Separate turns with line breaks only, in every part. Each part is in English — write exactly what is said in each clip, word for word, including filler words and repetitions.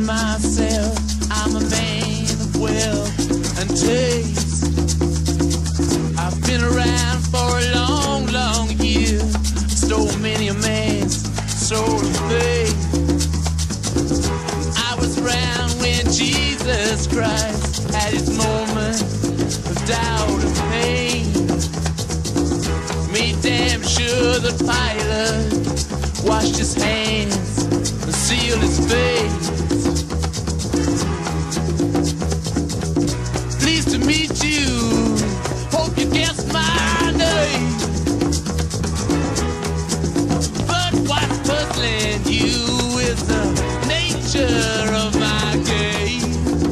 myself, I'm a man of wealth and taste. I've been around for a long, long year, stole many a man's soul of faith. I was around when Jesus Christ had his moment of doubt and pain. Made damn sure that Pilate washed his hands and sealed his face. Pleased to meet you, hope you guessed my name. But what's puzzling you is the nature of my game.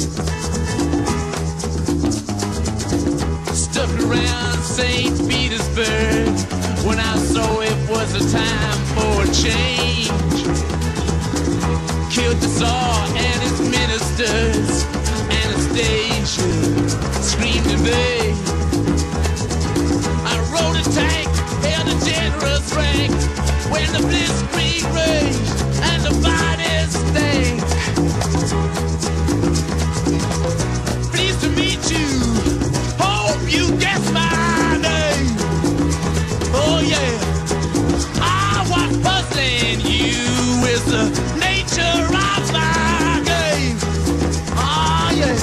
Stuck around Saint Petersburg when I saw it was a time for a change. Killed the Tsar and his ministers, Anastasia screamed in vain. I rode a tank, held a generous rank when the blitzkrieg raged and the bodies stank. Pleased to meet you, hope you guess my name. Oh yeah, I was puzzling you is the nature of my game. Oh yeah,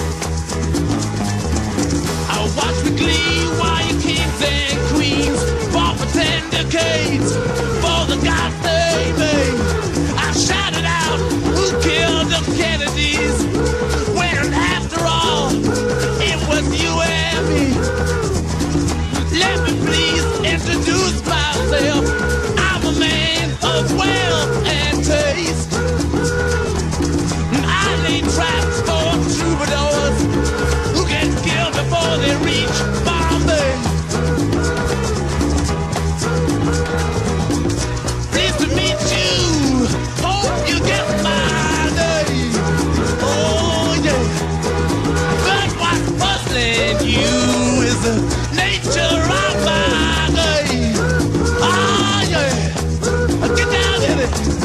I watched with glee while your kings and queens fought for ten decades for the God they made. I shouted out, who killed the Kennedys? When after all, it was you and me. Let me please introduce myself. I'm a man of wealth and taste. I lay traps for troubadours who get killed before they reach Bombay. Pleased to meet you, hope you get my name. Oh yeah, but what's puzzling you is the nature of my game. Oh yeah, get down in it.